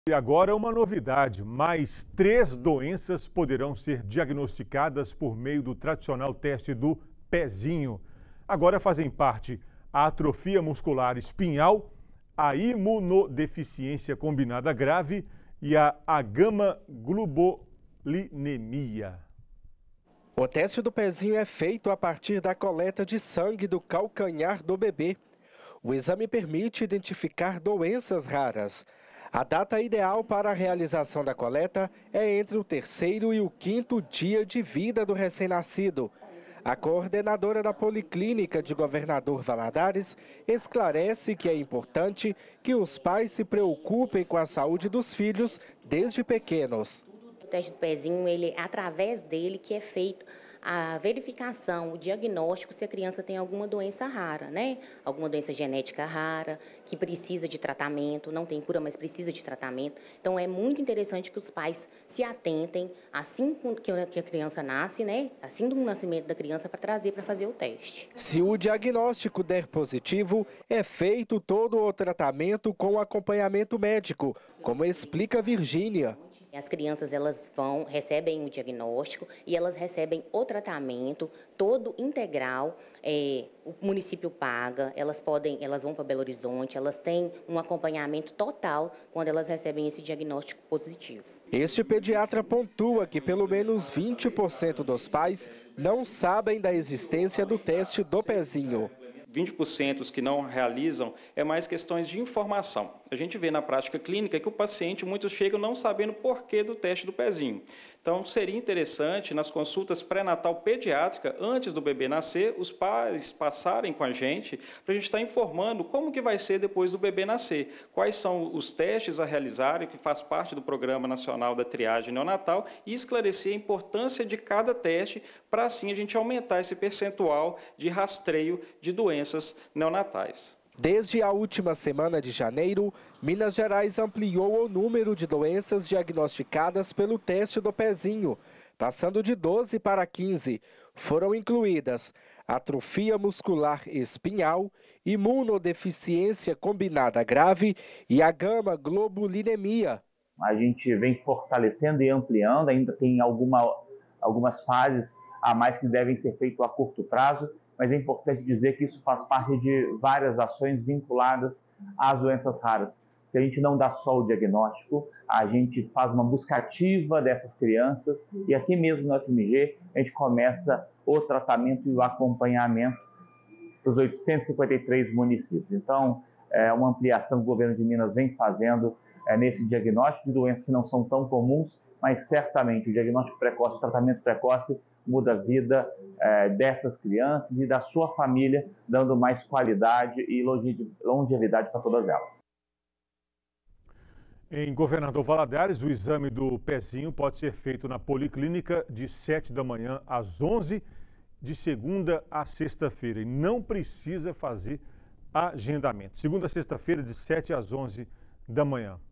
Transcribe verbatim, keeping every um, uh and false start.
E agora uma novidade, mais três doenças poderão ser diagnosticadas por meio do tradicional teste do pezinho. Agora fazem parte a atrofia muscular espinhal, a imunodeficiência combinada grave e a agammaglobulinemia. O teste do pezinho é feito a partir da coleta de sangue do calcanhar do bebê. O exame permite identificar doenças raras. A data ideal para a realização da coleta é entre o terceiro e o quinto dia de vida do recém-nascido. A coordenadora da Policlínica de Governador Valadares esclarece que é importante que os pais se preocupem com a saúde dos filhos desde pequenos. O teste do pezinho, ele, através dele que é feito a verificação, o diagnóstico se a criança tem alguma doença rara, né? Alguma doença genética rara, que precisa de tratamento, não tem cura, mas precisa de tratamento. Então é muito interessante que os pais se atentem, assim que a criança nasce, né? Assim do nascimento da criança, para trazer para fazer o teste. Se o diagnóstico der positivo, é feito todo o tratamento com acompanhamento médico, como explica Virgínia. As crianças, elas vão, recebem o diagnóstico e elas recebem o tratamento todo integral, é, o município paga, elas podem, elas vão para Belo Horizonte, elas têm um acompanhamento total quando elas recebem esse diagnóstico positivo. Este pediatra pontua que pelo menos vinte por cento dos pais não sabem da existência do teste do pezinho. vinte por cento os que não realizam é mais questões de informação. A gente vê na prática clínica que o paciente, muitos chegam não sabendo o porquê do teste do pezinho. Então, seria interessante, nas consultas pré-natal pediátrica, antes do bebê nascer, os pais passarem com a gente, para a gente estar informando como que vai ser depois do bebê nascer, quais são os testes a realizarem, que faz parte do Programa Nacional da Triagem Neonatal, e esclarecer a importância de cada teste, para assim a gente aumentar esse percentual de rastreio de doenças neonatais. Desde a última semana de janeiro, Minas Gerais ampliou o número de doenças diagnosticadas pelo teste do pezinho, passando de doze para quinze. Foram incluídas atrofia muscular espinhal, imunodeficiência combinada grave e a agammaglobulinemia. A gente vem fortalecendo e ampliando, ainda tem alguma, algumas fases a mais que devem ser feitas a curto prazo, mas é importante dizer que isso faz parte de várias ações vinculadas às doenças raras. Que a gente não dá só o diagnóstico, a gente faz uma busca ativa dessas crianças e aqui mesmo no F M G a gente começa o tratamento e o acompanhamento dos oitocentos e cinquenta e três municípios. Então, é uma ampliação que o governo de Minas vem fazendo é, nesse diagnóstico de doenças que não são tão comuns, mas certamente o diagnóstico precoce, o tratamento precoce muda a vida é, dessas crianças e da sua família, dando mais qualidade e longevidade para todas elas. Em Governador Valadares, o exame do pezinho pode ser feito na Policlínica de sete da manhã às onze, de segunda a sexta-feira. E não precisa fazer agendamento. Segunda a sexta-feira, de sete às onze da manhã.